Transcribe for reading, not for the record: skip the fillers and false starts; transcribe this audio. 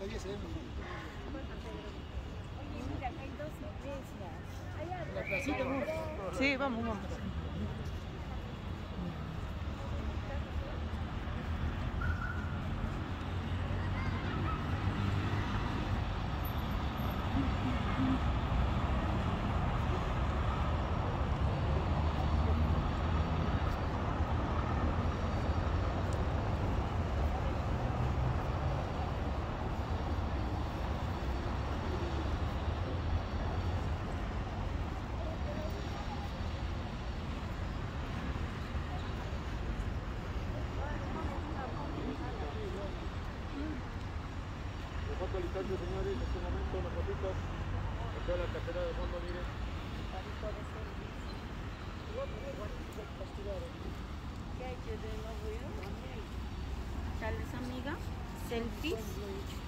Oye, mira, acá hay dos iglesias. La placita, ¿no? Sí, vamos, vamos. Foto al instante, señores, en este momento una fotito. Acá la catedral de fondo, miren. ¿Qué hay que de nuevo? Tal vez, amiga, selfies.